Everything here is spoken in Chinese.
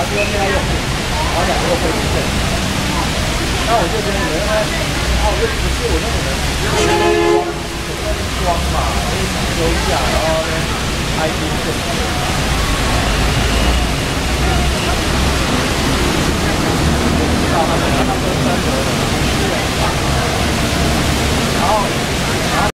希望现在用，然后2个都飞出去。那我就觉得你们我就不是我那种人，光嘛，就是想休假，然后呢，开心就。